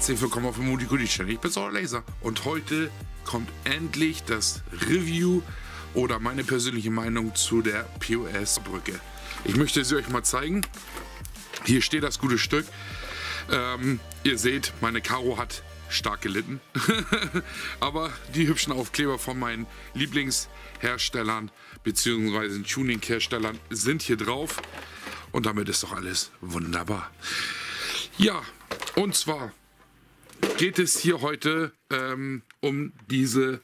Herzlich willkommen auf dem Multiculi Channel. Ich bin Sauer Laser und heute kommt endlich das Review oder meine persönliche Meinung zu der POS-Brücke. Ich möchte sie euch mal zeigen. Hier steht das gute Stück. Ihr seht, meine Karo hat stark gelitten. Aber die hübschen Aufkleber von meinen Lieblingsherstellern bzw. Tuning-Herstellern sind hier drauf. Und damit ist doch alles wunderbar. Ja, und zwar geht es hier heute um diese,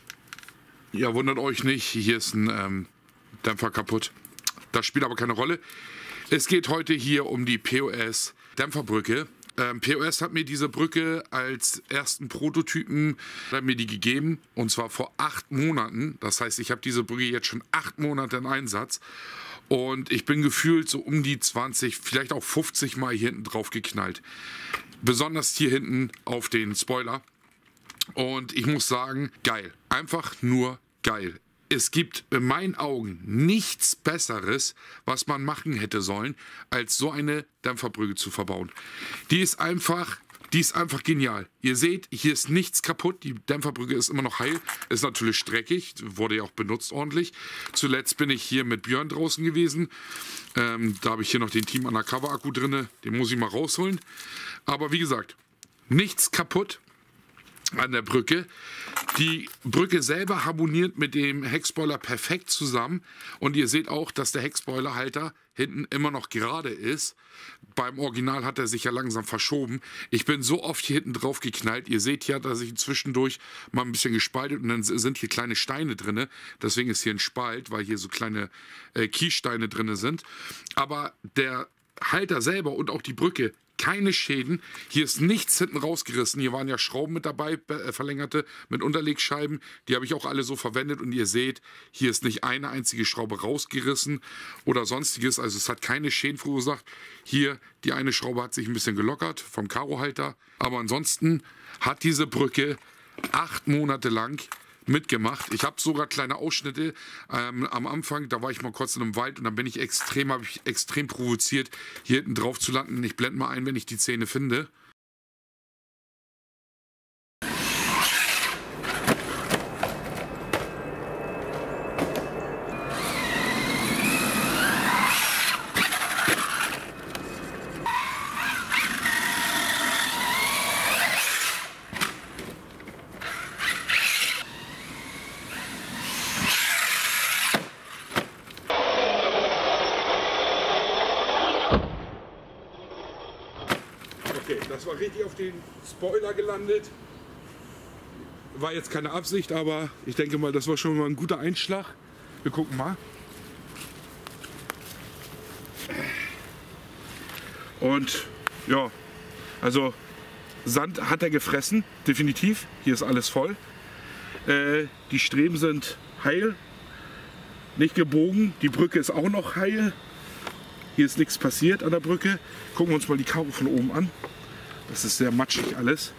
ja, wundert euch nicht, hier ist ein Dämpfer kaputt. Das spielt aber keine Rolle. Es geht heute hier um die POS Dämpferbrücke. POS hat mir diese Brücke als ersten Prototypen mir die gegeben, und zwar vor 8 Monaten. Das heißt, ich habe diese Brücke jetzt schon 8 Monate in Einsatz. Und ich bin gefühlt so um die 20, vielleicht auch 50 Mal hier hinten drauf geknallt. Besonders hier hinten auf den Spoiler. Und ich muss sagen, geil. Einfach nur geil. Es gibt in meinen Augen nichts Besseres, was man machen hätte sollen, als so eine Dämpferbrücke zu verbauen. Die ist einfach genial. Ihr seht, hier ist nichts kaputt. Die Dämpferbrücke ist immer noch heil. Ist natürlich streckig, wurde ja auch benutzt ordentlich. Zuletzt bin ich hier mit Björn draußen gewesen. Da habe ich hier noch den Team Undercover Akku drin. Den muss ich mal rausholen. Aber wie gesagt, nichts kaputt an der Brücke. Die Brücke selber harmoniert mit dem Heckspoiler perfekt zusammen. Und ihr seht auch, dass der Heckspoilerhalter hinten immer noch gerade ist. Beim Original hat er sich ja langsam verschoben. Ich bin so oft hier hinten drauf geknallt. Ihr seht ja, dass ich zwischendurch mal ein bisschen gespaltet und dann sind hier kleine Steine drin. Deswegen ist hier ein Spalt, weil hier so kleine Kiessteine drin sind. Aber der Halter selber und auch die Brücke, keine Schäden. Hier ist nichts hinten rausgerissen. Hier waren ja Schrauben mit dabei, verlängerte mit Unterlegscheiben. Die habe ich auch alle so verwendet. Und ihr seht, hier ist nicht eine einzige Schraube rausgerissen oder sonstiges. Also es hat keine Schäden verursacht. Hier, die eine Schraube hat sich ein bisschen gelockert vom Karohalter. Aber ansonsten hat diese Brücke 8 Monate lang mitgemacht. Ich habe sogar kleine Ausschnitte am Anfang, da war ich mal kurz in einem Wald und dann habe ich extrem provoziert, hier hinten drauf zu landen. Ich blende mal ein, wenn ich die Zähne finde. Okay, das war richtig auf den Spoiler gelandet. War jetzt keine Absicht, aber ich denke mal, das war schon mal ein guter Einschlag. Wir gucken mal. Und ja, also Sand hat er gefressen, definitiv. Hier ist alles voll. Die Streben sind heil, nicht gebogen. Die Brücke ist auch noch heil. Hier ist nichts passiert an der Brücke. Gucken wir uns mal die Karo von oben an. Das ist sehr matschig alles.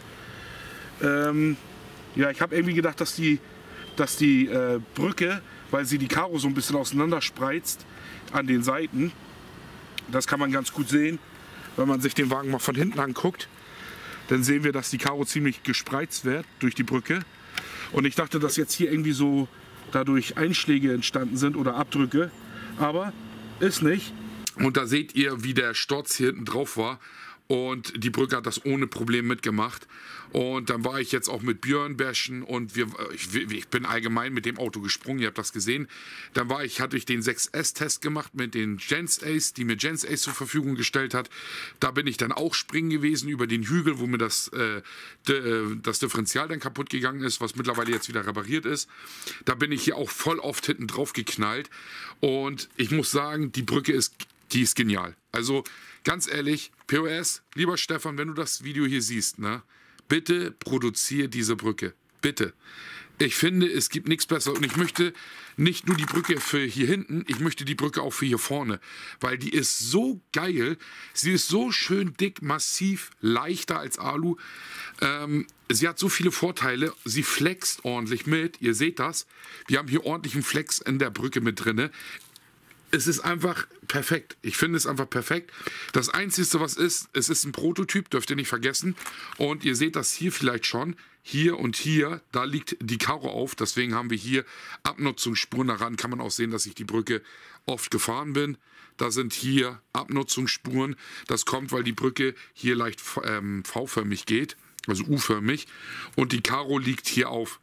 Ja, ich habe irgendwie gedacht, dass die Brücke, weil sie die Karo so ein bisschen auseinander spreizt an den Seiten, das kann man ganz gut sehen, wenn man sich den Wagen mal von hinten anguckt. Dann sehen wir, dass die Karo ziemlich gespreizt wird durch die Brücke. Und ich dachte, dass jetzt hier irgendwie so dadurch Einschläge entstanden sind oder Abdrücke. Aber ist nicht. Und da seht ihr, wie der Sturz hier hinten drauf war. Und die Brücke hat das ohne Problem mitgemacht. Und dann war ich jetzt auch mit Björn bashen und ich bin allgemein mit dem Auto gesprungen, ihr habt das gesehen. Dann hatte ich den 6S-Test gemacht mit den Gens Ace, die mir Gens Ace zur Verfügung gestellt hat. Da bin ich dann auch springen gewesen über den Hügel, wo mir das Differential dann kaputt gegangen ist, was mittlerweile jetzt wieder repariert ist. Da bin ich hier auch voll oft hinten drauf geknallt. Und ich muss sagen, die Brücke ist genial. Also ganz ehrlich, POS, lieber Stefan, wenn du das Video hier siehst, ne, bitte produziere diese Brücke. Bitte. Ich finde, es gibt nichts Besseres. Und ich möchte nicht nur die Brücke für hier hinten, ich möchte die Brücke auch für hier vorne. Weil die ist so geil. Sie ist so schön dick, massiv, leichter als Alu. Sie hat so viele Vorteile. Sie flext ordentlich mit. Ihr seht das. Wir haben hier ordentlichen Flex in der Brücke mit drin. es ist einfach perfekt. Ich finde es einfach perfekt. Das Einzige, was ist, es ist ein Prototyp, dürft ihr nicht vergessen. Und ihr seht das hier vielleicht schon. Hier und hier, da liegt die Karo auf. Deswegen haben wir hier Abnutzungsspuren. Daran kann man auch sehen, dass ich die Brücke oft gefahren bin. Da sind hier Abnutzungsspuren. Das kommt, weil die Brücke hier leicht V-förmig geht, also U-förmig. Und die Karo liegt hier auf.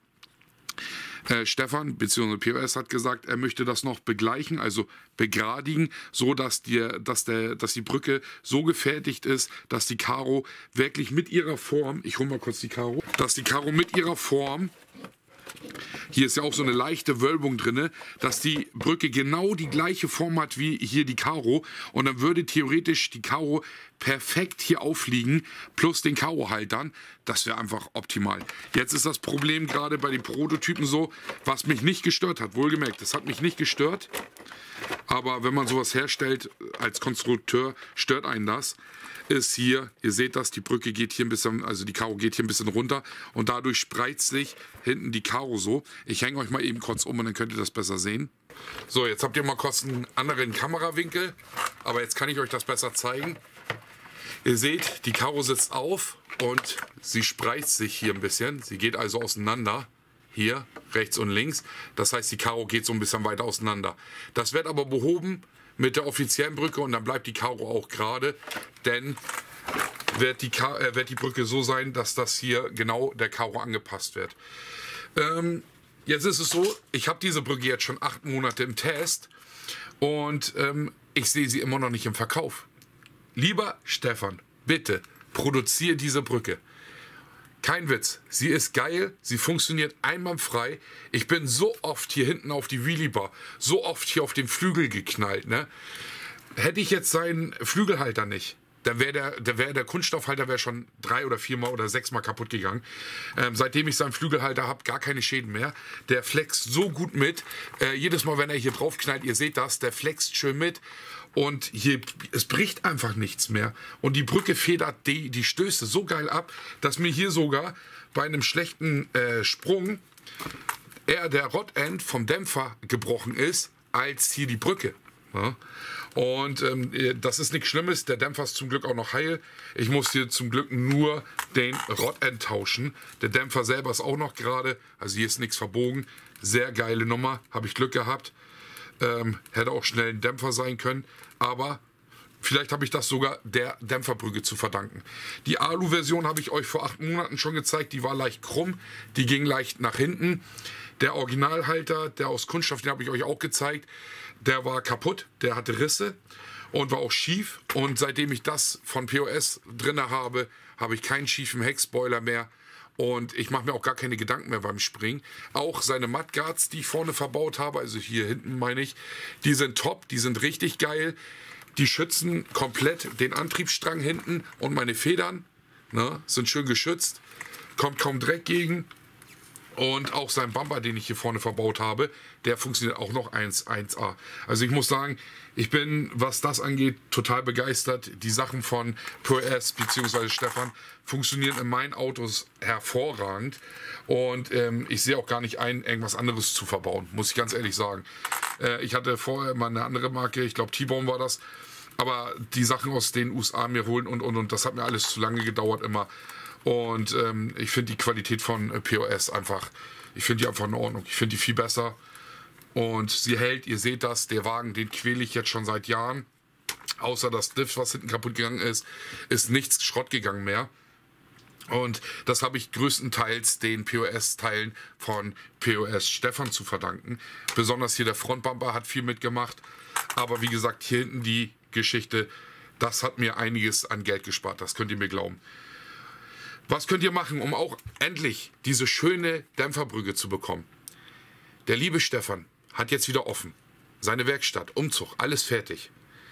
Stefan bzw. POS hat gesagt, er möchte das noch begleichen, also begradigen, so dass die Brücke so gefertigt ist, dass die Karo wirklich mit ihrer Form, ich hole mal kurz die Karo, dass die Karo mit ihrer Form, hier ist ja auch so eine leichte Wölbung drin, dass die Brücke genau die gleiche Form hat wie hier die Karo und dann würde theoretisch die Karo perfekt hier aufliegen, plus den Karo-Haltern. Das wäre einfach optimal. Jetzt ist das Problem gerade bei den Prototypen so, was mich nicht gestört hat, wohlgemerkt, das hat mich nicht gestört, aber wenn man sowas herstellt, als Konstrukteur stört einen das, ist hier, ihr seht das, die Brücke geht hier ein bisschen, also die Karo geht hier ein bisschen runter und dadurch spreizt sich hinten die Karo so. Ich hänge euch mal eben kurz um und dann könnt ihr das besser sehen. So, jetzt habt ihr mal kurz einen anderen Kamerawinkel, aber jetzt kann ich euch das besser zeigen. Ihr seht, die Karo sitzt auf und sie spreizt sich hier ein bisschen. Sie geht also auseinander. Hier, rechts und links. Das heißt, die Karo geht so ein bisschen weiter auseinander. Das wird aber behoben mit der offiziellen Brücke und dann bleibt die Karo auch gerade, denn wird die Brücke so sein, dass das hier genau der Karo angepasst wird. Jetzt ist es so, ich habe diese Brücke jetzt schon 8 Monate im Test und ich sehe sie immer noch nicht im Verkauf. Lieber Stefan, bitte produziere diese Brücke. Kein Witz, sie ist geil, sie funktioniert einwandfrei. Ich bin so oft hier hinten auf die Wheelie-Bar, so oft hier auf den Flügel geknallt. Ne? Hätte ich jetzt seinen Flügelhalter nicht, dann wäre der Kunststoffhalter wär schon 3 oder 4 Mal oder 6 Mal kaputt gegangen. Seitdem ich seinen Flügelhalter habe, gar keine Schäden mehr. Der flext so gut mit. Jedes Mal, wenn er hier drauf knallt, ihr seht das, der flext schön mit. Und hier, es bricht einfach nichts mehr. Und die Brücke federt die Stöße so geil ab, dass mir hier sogar bei einem schlechten Sprung eher der Rod-End vom Dämpfer gebrochen ist, als hier die Brücke. Ja? Und das ist nichts Schlimmes. Der Dämpfer ist zum Glück auch noch heil. Ich muss hier zum Glück nur den Rod-End tauschen. Der Dämpfer selber ist auch noch gerade. Also hier ist nichts verbogen. Sehr geile Nummer. Habe ich Glück gehabt. Hätte auch schnell ein Dämpfer sein können, aber vielleicht habe ich das sogar der Dämpferbrücke zu verdanken. Die Alu-Version habe ich euch vor 8 Monaten schon gezeigt, die war leicht krumm, die ging leicht nach hinten. Der Originalhalter, der aus Kunststoff, den habe ich euch auch gezeigt, der war kaputt, der hatte Risse und war auch schief und seitdem ich das von POS drin habe, habe ich keinen schiefen Heckspoiler mehr. Und ich mache mir auch gar keine Gedanken mehr beim Springen. Auch seine Mudguards, die ich vorne verbaut habe, also hier hinten meine ich, die sind top, die sind richtig geil. Die schützen komplett den Antriebsstrang hinten und meine Federn, ne, sind schön geschützt. Kommt kaum Dreck gegen. Und auch sein Bumper, den ich hier vorne verbaut habe, der funktioniert auch noch 1A. Also ich muss sagen, ich bin, was das angeht, total begeistert. Die Sachen von POS bzw. Stefan funktionieren in meinen Autos hervorragend. Und ich sehe auch gar nicht ein, irgendwas anderes zu verbauen, muss ich ganz ehrlich sagen. Ich hatte vorher mal eine andere Marke, ich glaube T-Bone war das. Aber die Sachen aus den USA mir holen und das hat mir alles zu lange gedauert immer. Und ich finde die Qualität von POS einfach, ich finde die einfach in Ordnung. Ich finde die viel besser. Und sie hält, ihr seht das, der Wagen, den quäle ich jetzt schon seit Jahren. Außer das Diff, was hinten kaputt gegangen ist nichts Schrott gegangen mehr. Und das habe ich größtenteils den POS-Teilen von POS Stefan zu verdanken. Besonders hier der Frontbumper hat viel mitgemacht. Aber wie gesagt, hier hinten die Geschichte, das hat mir einiges an Geld gespart, das könnt ihr mir glauben. Was könnt ihr machen, um auch endlich diese schöne Dämpferbrücke zu bekommen? Der liebe Stefan hat jetzt wieder offen. Seine Werkstatt, Umzug, alles fertig.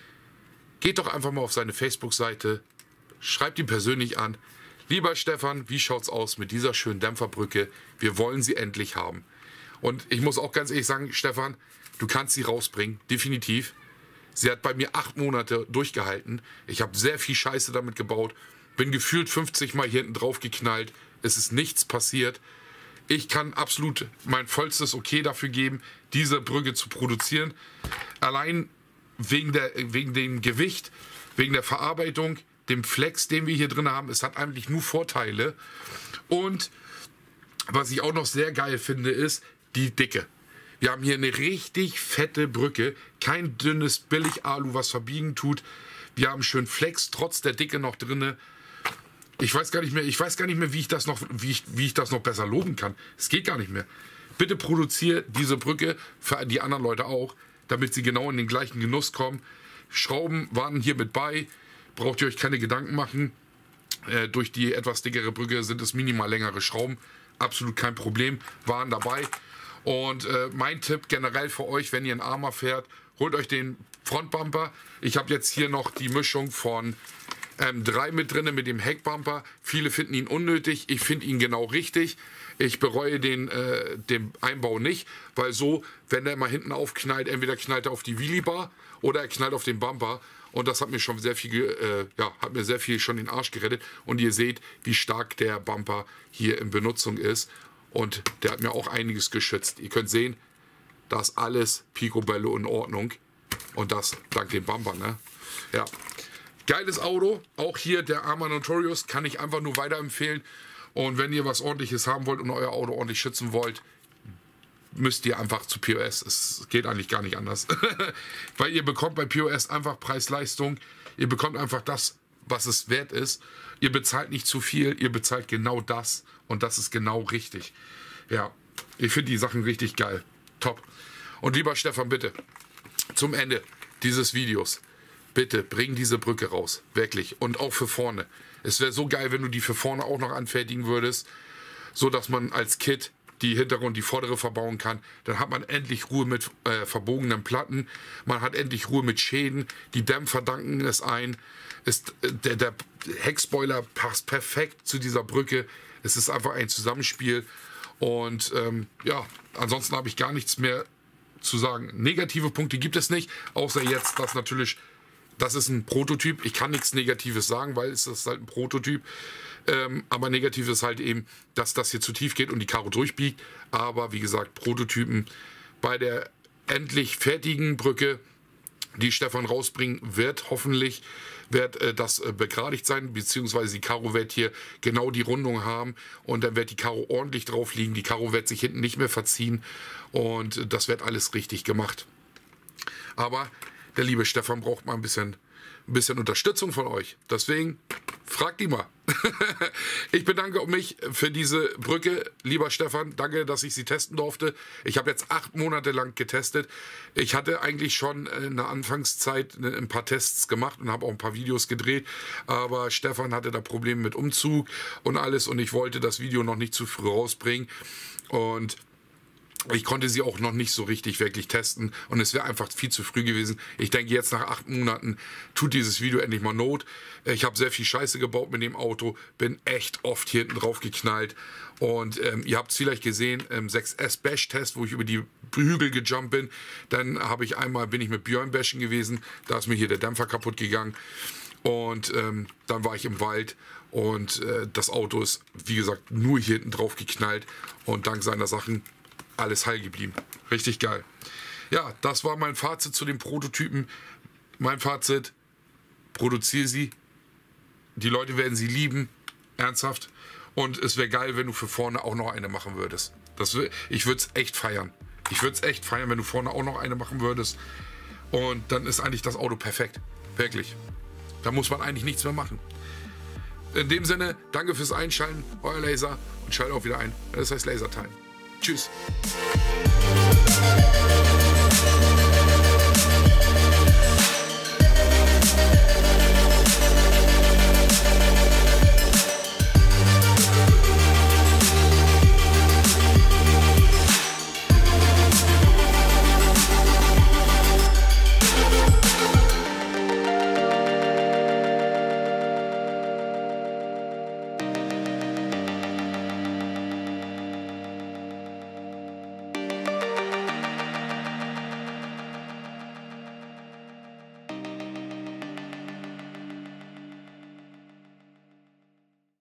Geht doch einfach mal auf seine Facebook-Seite, schreibt ihn persönlich an. Lieber Stefan, wie schaut's aus mit dieser schönen Dämpferbrücke? Wir wollen sie endlich haben. Und ich muss auch ganz ehrlich sagen, Stefan, du kannst sie rausbringen, definitiv. Sie hat bei mir 8 Monate durchgehalten. Ich habe sehr viel Scheiße damit gebaut. Bin gefühlt 50 Mal hier hinten drauf geknallt. Es ist nichts passiert. Ich kann absolut mein vollstes Okay dafür geben, diese Brücke zu produzieren. Allein wegen dem Gewicht, wegen der Verarbeitung, dem Flex, den wir hier drin haben. Es hat eigentlich nur Vorteile. Und was ich auch noch sehr geil finde, ist die Dicke. Wir haben hier eine richtig fette Brücke, kein dünnes Billig-Alu, was verbiegen tut. Wir haben schön Flex, trotz der Dicke noch drinne. Ich weiß gar nicht mehr, wie ich das noch besser loben kann. Es geht gar nicht mehr. Bitte produziere diese Brücke für die anderen Leute auch, damit sie genau in den gleichen Genuss kommen. Schrauben waren hier mit bei, braucht ihr euch keine Gedanken machen. Durch die etwas dickere Brücke sind es minimal längere Schrauben. Absolut kein Problem, waren dabei. Und mein Tipp generell für euch, wenn ihr einen Arma fährt, holt euch den Frontbumper. Ich habe jetzt hier noch die Mischung von 3 mit drin, mit dem Heckbumper. Viele finden ihn unnötig, ich finde ihn genau richtig. Ich bereue den Einbau nicht, weil so, wenn der mal hinten aufknallt, entweder knallt er auf die Wheelie-Bar oder er knallt auf den Bumper. Und das hat mir schon sehr viel schon den Arsch gerettet. Und ihr seht, wie stark der Bumper hier in Benutzung ist. Und der hat mir auch einiges geschützt. Ihr könnt sehen, da ist alles picobello in Ordnung. Und das dank dem Bumper, ne? Ja. Geiles Auto. Auch hier der Arma Notorious kann ich einfach nur weiterempfehlen. Und wenn ihr was Ordentliches haben wollt und euer Auto ordentlich schützen wollt, müsst ihr einfach zu POS. Es geht eigentlich gar nicht anders. Weil ihr bekommt bei POS einfach Preis-Leistung. Ihr bekommt einfach das, was es wert ist. Ihr bezahlt nicht zu viel, ihr bezahlt genau das. Und das ist genau richtig. Ja, ich finde die Sachen richtig geil. Top. Und lieber Stefan, bitte, zum Ende dieses Videos, bitte bring diese Brücke raus. Wirklich. Und auch für vorne. Es wäre so geil, wenn du die für vorne auch noch anfertigen würdest, so dass man als Kit die hintere und die vordere verbauen kann. Dann hat man endlich Ruhe mit verbogenen Platten. Man hat endlich Ruhe mit Schäden. Die Dämpfer danken es ein. Der Heckspoiler passt perfekt zu dieser Brücke. Es ist einfach ein Zusammenspiel. Und ja, ansonsten habe ich gar nichts mehr zu sagen. Negative Punkte gibt es nicht, außer jetzt, dass natürlich, das ist ein Prototyp. Ich kann nichts Negatives sagen, weil es ist halt ein Prototyp. Aber negativ ist halt eben, dass das hier zu tief geht und die Karo durchbiegt. Aber wie gesagt, Prototypen. Bei der endlich fertigen Brücke, die Stefan rausbringen wird, hoffentlich wird das begradigt sein, beziehungsweise die Karo wird hier genau die Rundung haben und dann wird die Karo ordentlich drauf liegen. Die Karo wird sich hinten nicht mehr verziehen und das wird alles richtig gemacht. Aber der liebe Stefan braucht mal ein bisschen Unterstützung von euch. Deswegen fragt ihn mal. Ich bedanke mich für diese Brücke, lieber Stefan. Danke, dass ich sie testen durfte. Ich habe jetzt 8 Monate lang getestet. Ich hatte eigentlich schon in der Anfangszeit ein paar Tests gemacht und habe auch ein paar Videos gedreht. Aber Stefan hatte da Probleme mit Umzug und alles. Und ich wollte das Video noch nicht zu früh rausbringen. Und ich konnte sie auch noch nicht so richtig wirklich testen und es wäre einfach viel zu früh gewesen. Ich denke, jetzt nach 8 Monaten tut dieses Video endlich mal Not. Ich habe sehr viel Scheiße gebaut mit dem Auto, bin echt oft hier hinten drauf geknallt und ihr habt es vielleicht gesehen, im 6S Bash Test, wo ich über die Hügel gejumpt bin, dann bin ich mit Björn bashen gewesen, da ist mir hier der Dämpfer kaputt gegangen und dann war ich im Wald. Und das Auto ist, wie gesagt, nur hier hinten drauf geknallt und dank seiner Sachen alles heil geblieben. Richtig geil. Ja, das war mein Fazit zu den Prototypen. Mein Fazit, produziere sie. Die Leute werden sie lieben. Ernsthaft. Und es wäre geil, wenn du für vorne auch noch eine machen würdest. Ich würde es echt feiern. Ich würde es echt feiern, wenn du vorne auch noch eine machen würdest. Und dann ist eigentlich das Auto perfekt. Wirklich. Da muss man eigentlich nichts mehr machen. In dem Sinne, danke fürs Einschalten. Euer Laser. Und schaltet auch wieder ein. Das heißt Laser Time. Tschüss.